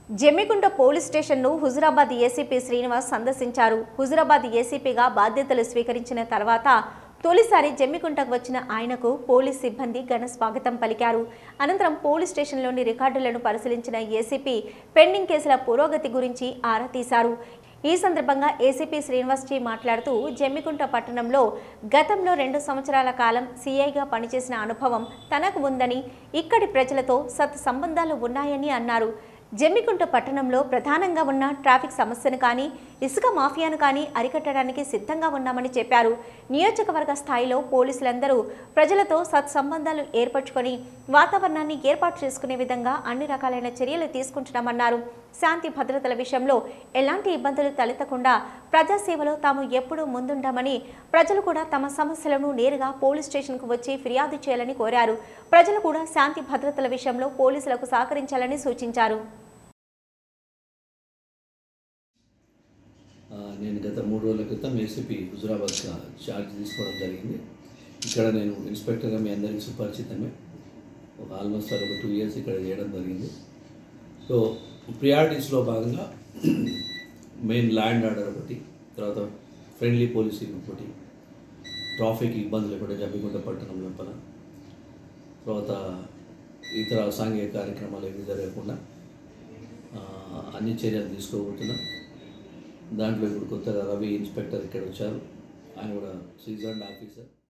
Jammikunta police స్టేషన్ను Huzurabad ACP Srinivas సందర్శించారు. హుజురాబాద్ ఏసీపీగా బాధ్యతలు స్వీకరించిన తర్వాత తొలిసారి జమ్మికుంటకు వచ్చిన ఆయనకు పోలీస్ సిబ్బంది ఘన స్వాగతం పలికారు. అనంతరం పోలీస్ స్టేషన్లోని రికార్డులను పరిశీలించిన ఏసీపీ పెండింగ్ కేసుల పురోగతి గురించి ఆరా తీశారు. ఈ సందర్భంగా ఏసీపీ శ్రీనివాస్ మాట్లాడుతూ జమ్మికుంట పట్టణంలో గతంలో 2 సంవత్సరాల కాలం సీఐగా పనిచేసిన అనుభవం తనకు ఉందని, ఇక్కడి ప్రజలతో సత్సంబంధాలు ఉన్నాయని అన్నారు. జమ్మికుంట పట్టణంలో ప్రధానంగా ఉన్న ట్రాఫిక్ సమస్యను కానీ, ఇసుక మాఫియాను కానీ అరికట్టడానికి సిద్ధంగా ఉన్నామని చెప్పారు. నియోజకవర్గ స్థాయిలో పోలీసులందరూ ప్రజలతో సత్సంబంధాలు ఏర్పరచుకొని వాతావరణాన్ని ఏర్పాటు చేసుకునే విధంగా అన్ని రకాలైన చర్యలు తీసుకుంటున్నామన్నారు. శాంతి భద్రతల విషయంలో ఎలాంటి ఇబ్బందులు తలెత్తకుండా ప్రజాసేవలో తాము ఎప్పుడూ ముందుంటామని, ప్రజలు కూడా తమ సమస్యలను నేరుగా పోలీస్ స్టేషన్కు వచ్చి ఫిర్యాదు చేయాలని కోరారు. ప్రజలు కూడా శాంతి భద్రతల విషయంలో పోలీసులకు సహకరించాలని సూచించారు. నేను గత 3 రోజుల క్రితం ఏసీపీ హుజురాబాద్ ఛార్జ్ తీసుకోవడం జరిగింది. ఇక్కడ నేను ఇన్స్పెక్టర్గా మీ అందరికీ సుపరిచితమే. ఆల్మోస్ట్ ఒక 2 ఇయర్స్ ఇక్కడ చేయడం జరిగింది. సో ప్రియారిటీస్లో భాగంగా మెయిన్ ల్యాండ్ ఆర్డర్ ఒకటి, తర్వాత ఫ్రెండ్లీ పోలీసింగ్ ఒకటి, ట్రాఫిక్ ఇబ్బందులు కూడా జమ్మికుంట పట్టణం లోపల, తర్వాత ఇతర సాంఘిక కార్యక్రమాలు ఏమి జరగకుండా అన్ని చర్యలు తీసుకోబోతున్నాం. దాంట్లో ఇప్పుడు కొత్తగా రవి ఇన్స్పెక్టర్ ఇక్కడ వచ్చారు. ఆయన కూడా సీజన్డ్ ఆఫీసర్.